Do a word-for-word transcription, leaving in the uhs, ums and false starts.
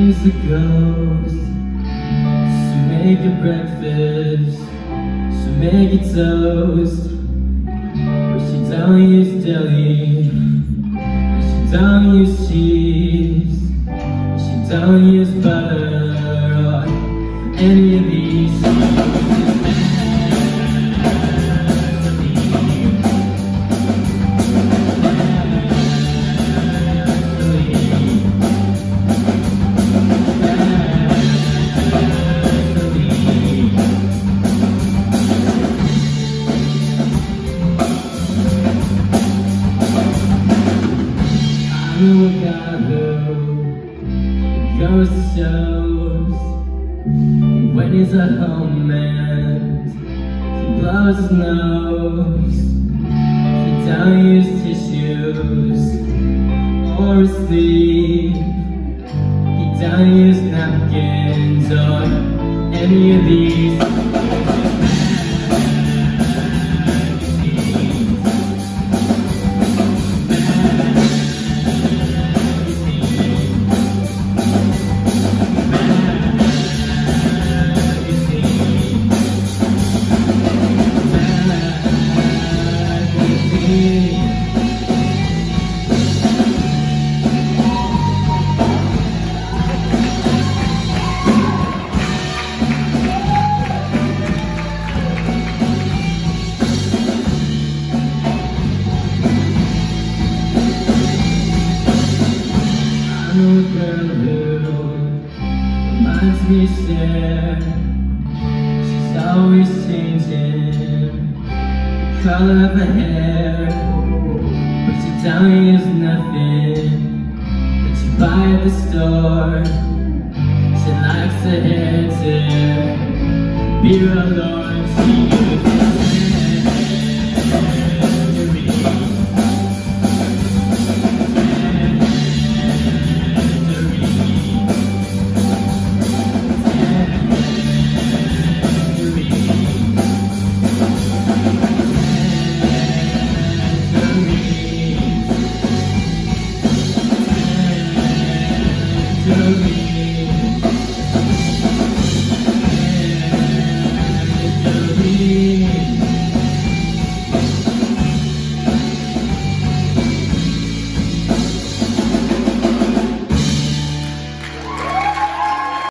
She's a ghost. She'll make you breakfast, she'll make you toast. What she don't use jelly, and she don't use cheese, and she don't use butter or any of these things. I know a guy who goes to shows. When he's at home, man, he blows his nose. He don't use tissues or a sleeve. He don't use napkins or any of these. I know a girl who reminds me of Cher. She's always changing the color of her hair, but she don't use nothing that you buy at the store. She likes her hair to be real long.